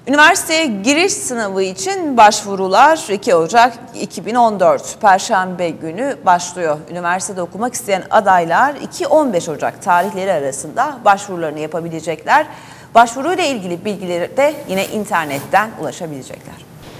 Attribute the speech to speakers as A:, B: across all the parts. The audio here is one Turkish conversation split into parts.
A: Üniversiteye giriş sınavı için başvurular 2 Ocak 2014 Perşembe günü başlıyor. Üniversitede okumak isteyen adaylar 2-15 Ocak tarihleri arasında başvurularını yapabilecekler. Başvuruyla ilgili bilgileri de yine internetten ulaşabilecekler.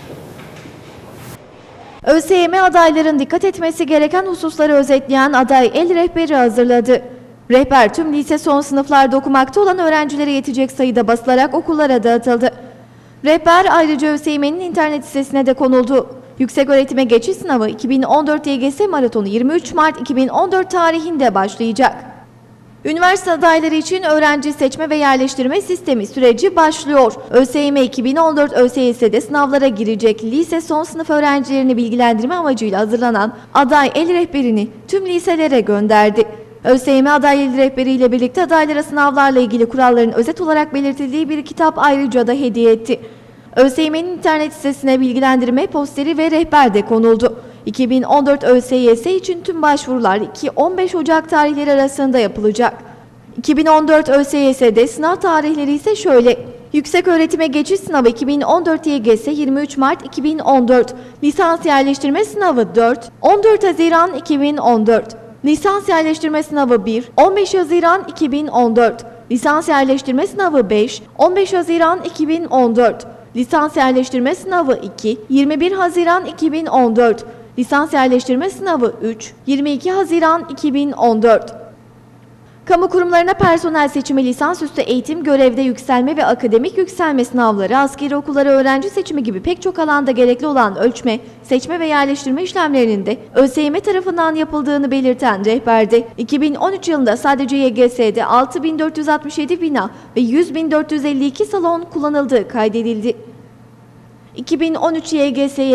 B: ÖSYM adayların dikkat etmesi gereken hususları özetleyen aday el rehberi hazırladı. Rehber tüm lise son sınıflarda okumakta olan öğrencilere yetecek sayıda basılarak okullara dağıtıldı. Rehber ayrıca ÖSYM'nin internet sitesine de konuldu. Yükseköğretime geçiş sınavı 2014 YGS maratonu 23 Mart 2014 tarihinde başlayacak. Üniversite adayları için öğrenci seçme ve yerleştirme sistemi süreci başlıyor. ÖSYM 2014 ÖSYS'de sınavlara girecek lise son sınıf öğrencilerini bilgilendirme amacıyla hazırlanan aday el rehberini tüm liselere gönderdi. ÖSYM aday el rehberiyle birlikte adaylara sınavlarla ilgili kuralların özet olarak belirtildiği bir kitap ayrıca da hediye etti. ÖSYM'nin internet sitesine bilgilendirme posteri ve rehber de konuldu. 2014 ÖSYS için tüm başvurular 2-15 Ocak tarihleri arasında yapılacak. 2014 ÖSYS'de sınav tarihleri ise şöyle. Yükseköğretime geçiş sınavı 2014 YGS 23 Mart 2014, lisans yerleştirme sınavı 14 Haziran 2014, lisans yerleştirme sınavı 15 Haziran 2014, lisans yerleştirme sınavı 15 Haziran 2014, lisans yerleştirme sınavı 21 Haziran 2014, lisans yerleştirme sınavı 22 Haziran 2014. Kamu kurumlarına personel seçimi, lisansüstü eğitim, görevde yükselme ve akademik yükselme sınavları, askeri okullara öğrenci seçimi gibi pek çok alanda gerekli olan ölçme, seçme ve yerleştirme işlemlerinin de ÖSYM tarafından yapıldığını belirten rehberde, 2013 yılında sadece YGS'de 6.467 bina ve 100.452 salon kullanıldığı kaydedildi. 2013 YGS'ye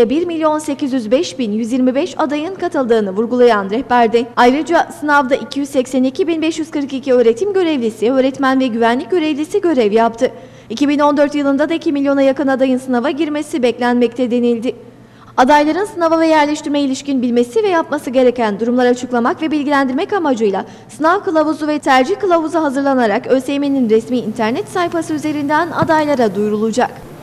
B: 1.805.125 adayın katıldığını vurgulayan rehberde, ayrıca sınavda 282.542 öğretim görevlisi, öğretmen ve güvenlik görevlisi görev yaptı. 2014 yılında da 2 milyona yakın adayın sınava girmesi beklenmekte denildi. Adayların sınava ve yerleştirmeye ilişkin bilmesi ve yapması gereken durumları açıklamak ve bilgilendirmek amacıyla sınav kılavuzu ve tercih kılavuzu hazırlanarak ÖSYM'nin resmi internet sayfası üzerinden adaylara duyurulacak.